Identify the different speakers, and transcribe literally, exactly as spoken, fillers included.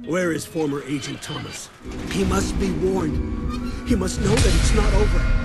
Speaker 1: Where is former Agent Thomas? He must be warned. He must know that it's not over.